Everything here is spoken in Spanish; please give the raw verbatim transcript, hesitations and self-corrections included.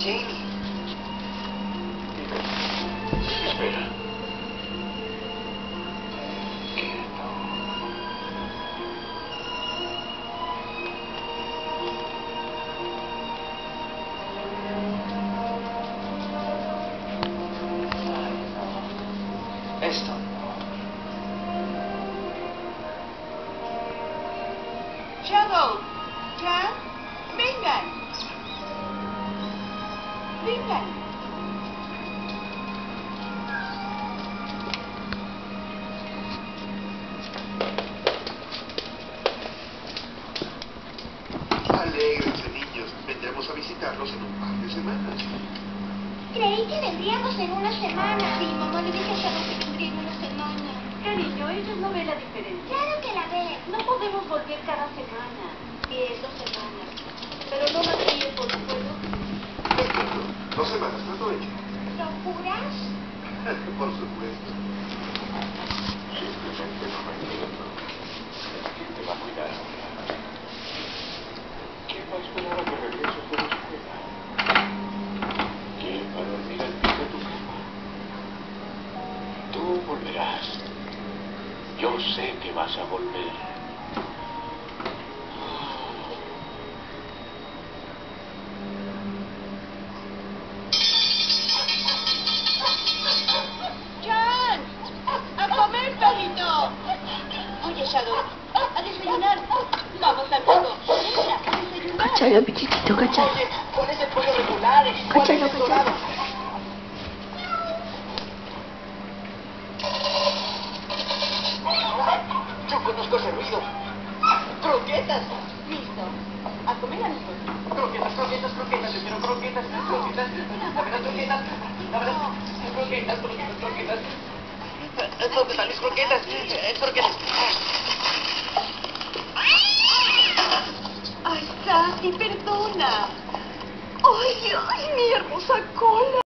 Jamie. Espera. Quieto. Ay, no. Esto no. Shadow, Jack, vengan. Vengan. Alégrense, niños. Vendremos a visitarlos en un par de semanas. Creí que vendríamos en una semana. Sí, mamá le dije a Shadow que vendría en una semana. Cariño, ellos no ven la diferencia. Claro que la ve. No podemos volver cada semana. Diez, dos semanas. Pero no más tiempo, ¿de acuerdo? De acuerdo. Dos semanas, trato hecho. ¿Lo juras? Por supuesto. Simplemente no me entiendo. ¿Quién te va a cuidar ahora? ¿Quién va a esperar a que regreses de la escuela? ¿Quién va a dormir al pie de tu cama? Tú volverás. Yo sé que vas a volver. ¡Jan! ¡A comer, perrito! Oye, Shadow, a desayunar. Vamos al mundo. Entra, a desayunar. Cáchalo, pichichito, cáchalo. Oye, ¿cuál es el pollo regular? ¿Cuál es Cáchalo, el dorado? cáchalo. Yo conozco ese ruido. ¡Croquetas! Listo. A comer, amigos. Croquetas, croquetas, croquetas, yo quiero croquetas, croquetas, dame las croquetas, dame las croquetas, croquetas, croquetas. ¿Dónde están mis croquetas? Eh, Croquetas. Ay, Sassy, perdona. Ay, ay, mi hermosa cola.